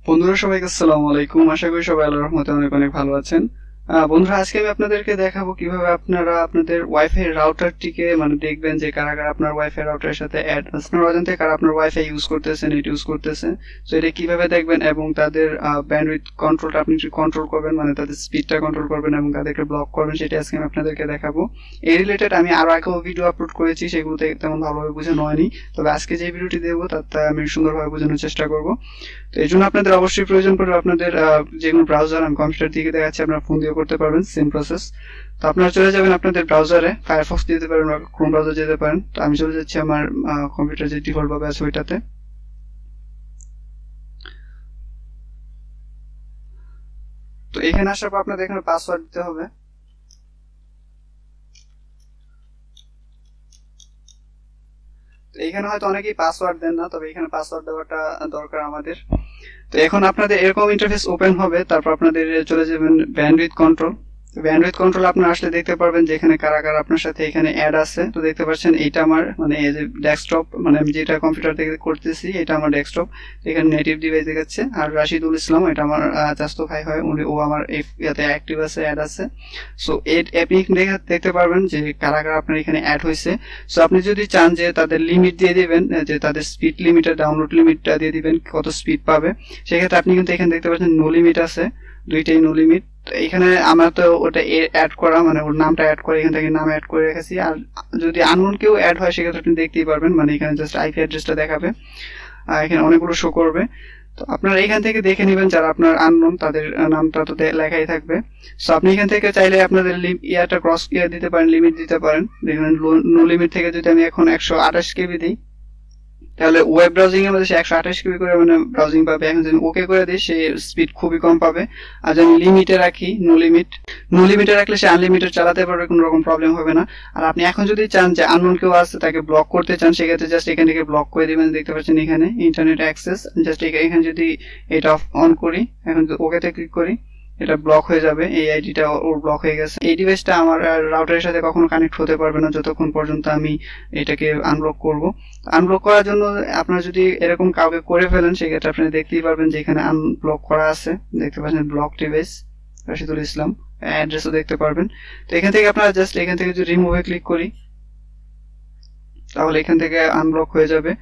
বন্ধুরা সবাইকে আসসালামু আলাইকুম। আশা করি সবাই আল্লাহর রহমতে অনেক অনেক ভালো আছেন। বন্ধুরা আজকে আমি আপনাদেরকে দেখাবো কিভাবে আপনারা আপনাদের ওয়াইফাই রাউটারটিকে দেখবেন যে কারা কারা আপনার ওয়াইফাই রাউটারের সাথে অ্যাড আপনার অজান্তে কারা আপনার ওয়াইফাই ইউজ করতেছে, নেট ইউজ করতেছে। তো এটা কিভাবে দেখবেন এবং তাদের ব্যান্ডউইথ কন্ট্রোলটা আপনি কন্ট্রোল করবেন, তাদের স্পিডটা কন্ট্রোল করবেন এবং তাদেরকে ব্লক করবেন, সেটা আজকে আমি আপনাদেরকে দেখাবো। এই রিলেটেড আমি আরো আগেও ভিডিও আপলোড করেছি, সেগুলোতে তেমন ভালোভাবে বোঝানো হয়নি। তবে আজকে যে ভিডিওটি দেবো তাতে আমি সুন্দরভাবে বোঝানোর চেষ্টা করব। তো এই জন্য আপনাদের অবশ্যই প্রয়োজন পড়বে আপনাদের যে কোনো ব্রাউজার, আমি কম্পিউটার দিকে দেখাচ্ছি, আপনারা ফোন দিয়ে করতে পারবেন, সেম প্রসেস। তো আপনারা চলে যাবেন আপনাদের ব্রাউজারে, ফায়ারফক্স দিতে পারেন বা ক্রোম ব্রাউজার যেতে পারেন। তো আমি চলে যাচ্ছি আমার কম্পিউটার যে ডিফল্ট ভাবে আছে ওইটাতে। তো এখানে আসার পর আপনাদের এখানে পাসওয়ার্ড দিতে হবে। এখানে হয়তো অনেকেই পাসওয়ার্ড দেন না, তবে এখানে পাসওয়ার্ড দেওয়াটা দরকার আমাদের। তো এখন আপনাদের এরকম ইন্টারফেস ওপেন হবে, তারপর আপনাদের চলে যাবেন ব্যান্ডউইথ কন্ট্রোল। ব্যান্ডউইথ কন্ট্রোল আপনার আসলে দেখতে পারবেন যে এখানে কারা কারা আপনার সাথে এখানে অ্যাড আছে। তো দেখতে পাচ্ছেন এইটা আমার এই যে ডেস্কটপ, আমি যেটা কম্পিউটার থেকে করতেছি এটা আমার ডেস্কটপ। এখানে নেটিভ ডিভাইস দেখাচ্ছে। আর রাশিদুল ইসলাম, এটা আমার চাস্তো ভাই হয়, ও আমার ইয়াতে অ্যাক্টিভ আছে, অ্যাড আছে। সো আপনি দেখতে পারবেন যে কারা কারা আপনার এখানে অ্যাড হয়েছে। সো আপনি যদি চান যে তাদের লিমিট দিয়ে দিবেন, যে তাদের স্পিড লিমিটের ডাউনলোড লিমিটটা দিয়ে দিবেন কত স্পিড পাবে, সেক্ষেত্রে আপনি কিন্তু এখানে দেখতে পাচ্ছেন নো লিমিট আছে, দুইটাই নো লিমিট। এখানে আমরা তো ওটা অ্যাড করা ওর নামটা অ্যাড করে এখান থেকে নাম অ্যাড করে রেখেছি। আর যদি আননোন কেউ অ্যাড হয় সেক্ষেত্রে আপনি দেখতেই পারবেন, এখানে জাস্ট আইপি অ্যাড্রেসটা দেখাবে, এখানে অনেকগুলো শো করবে। তো আপনারা এখান থেকে দেখে নেবেন যারা আপনার আননোন তাদের নামটা তো লেখাই থাকবে। সো আপনি এখান থেকে চাইলে আপনাদের ইয়াটা ক্রস দিতে পারেন, লিমিট দিতে পারেন। দেখবেন নো লিমিট থেকে যদি আমি এখন 128 কেবি দিই, তাহলে ওয়েব ব্রাউজিং এর মধ্যে সে 128 কেবি করে ব্রাউজিং পাবে। এখন যদি ওকে করে দিই সে স্পিড খুবই কম পাবে। আর যদি লিমিটে রাখি, নো লিমিটে রাখলে সে আনলিমিটেড চালাতে পারবে, কোনো রকম প্রবলেম হবে না। আর আপনি এখন যদি চান যে আননোন কেউ আছে তাকে ব্লক করতে চান, সেক্ষেত্রে জাস্ট এখান থেকে ব্লক করে দিবেন। দেখতে পাচ্ছেন এখানে ইন্টারনেট অ্যাক্সেস, জাস্ট এখানে যদি এটা অন করি, এখন ওকেতে ক্লিক করি, এটা ব্লক হয়ে যাবে। এই আইডিটা ওর ব্লক হয়ে গেছে। এই ডিভাইসটা আমার রাউটারের সাথে কখনো কানেক্ট হতে পারবে না যতক্ষণ পর্যন্ত আমি এটাকে আনব্লক করব। আনব্লক করার জন্য আপনারা যদি এরকম কাউকে করে ফেলেন, সেক্ষেত্রে আপনি দেখতেই পারবেন যে এখানে আনব্লক করা আছে। দেখতে পাচ্ছেন ব্লক ডিভাইস রাশিদুল ইসলাম, অ্যাড্রেসও দেখতে পারবেন। তো এখান থেকে আপনারা জাস্ট এখান থেকে যদি রিমুভে ক্লিক করি, তাহলে এখান থেকে আনব্লক হয়ে যাবে।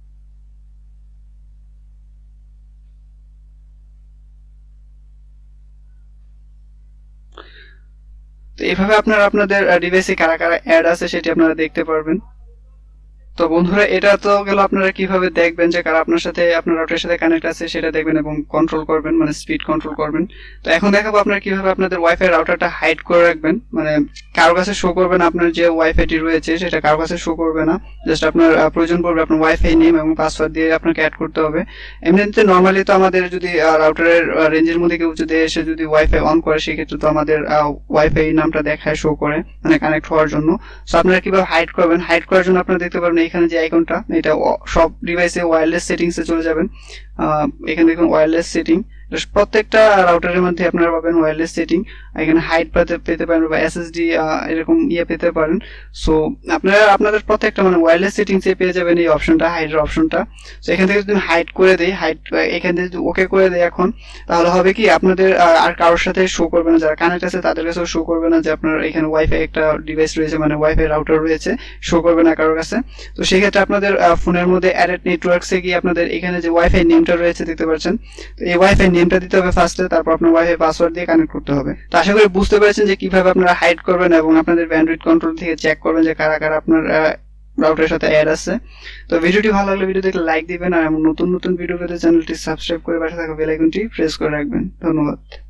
তো এইভাবে আপনারা আপনাদের ডিভাইসে কারা কারা অ্যাড আছে সেটি আপনারা দেখতে পারবেন। তো বন্ধুরা, এটা তো গেল আপনারা কিভাবে দেখবেন যে কারা আপনার সাথে আপনার রাউটারের সাথে কানেক্ট আছে সেটা দেখবেন এবং কন্ট্রোল করবেন, স্পিড কন্ট্রোল করবেন। তো এখন দেখাবো আপনারা কিভাবে আপনাদের ওয়াইফাই রাউটারটা হাইড করে রাখবেন, কারোর কাছে শো করবে না। আপনার যে ওয়াইফাইটি রয়েছে সেটা কারোর কাছে শো করবে না। জাস্ট আপনার প্রয়োজন পড়বে আপনার ওয়াইফাই নেম এবং পাসওয়ার্ড দিয়ে আপনাকে অ্যাড করতে হবে। এমনিতে নর্মালি তো আমাদের যদি রাউটারের রেঞ্জের মধ্যে কেউ যদি এসে যদি ওয়াইফাই অন করে, সেক্ষেত্রে তো আমাদের ওয়াইফাই নামটা দেখায়, শো করে কানেক্ট হওয়ার জন্য। তো আপনারা কিভাবে হাইড করবেন, হাইড করার জন্য আপনারা দেখতে পারবেন এখানে যে আইকনটা, এটা সব ডিভাইসে ওয়্যারলেস সেটিংসে চলে যাবেন। এখানে দেখুন ওয়্যারলেস সেটিং, প্রত্যেকটা রাউটারের মধ্যে আপনারা পাবেন ওয়্যারলেস সেটিং। এখানে হাইড পেতে পারেন বা এসএসডি এরকম পেতে পারেন। সো আপনারা আপনাদের প্রত্যেকটা ওয়্যারলেস সেটিংসে পেয়ে যাবেন এই অপশনটা, হাইডের অপশনটা। সো এখান থেকে যদি হাইড করে দেই, হাইড এখান থেকে যদি ওকে করে দেই এখন, তাহলে হবে কি আপনাদের আর কারোর সাথে শো করবে না, যারা কানেক্ট আছে তাদের কাছেও শো করবে না যে আপনার এখানে ওয়াইফাই একটা ডিভাইস রয়েছে, ওয়াইফাই রাউটার রয়েছে, শো করবে না কারোর কাছে। তো সেক্ষেত্রে আপনাদের ফোনের মধ্যে অ্যাডেড নেটওয়ার্কসে গিয়ে আপনাদের এখানে যে ওয়াইফাই নেমটা রয়েছে দেখতে পাচ্ছেন, তো এই ওয়াইফাই নেমটা দিতে হবে ফার্স্টে, তারপর আপনার ওয়াইফাই পাসওয়ার্ড দিয়ে কানেক্ট করতে হবে। তো আশা করি বুঝতে পেরেছেন যে কিভাবে আপনারা হাইড করবেন এবং আপনাদের ব্যান্ডউইথ কন্ট্রোল থেকে চেক করবেন যে কারা কারা আপনার রাউটারের সাথে অ্যাড আছে। তো ভিডিওটি ভালো লাগলে ভিডিও দেখলে লাইক দিবেন, আর নতুন নতুন ভিডিও পেতে চ্যানেলটি সাবস্ক্রাইব করে পাশে থাকা বেল আইকনটি প্রেস করে রাখবেন। ধন্যবাদ।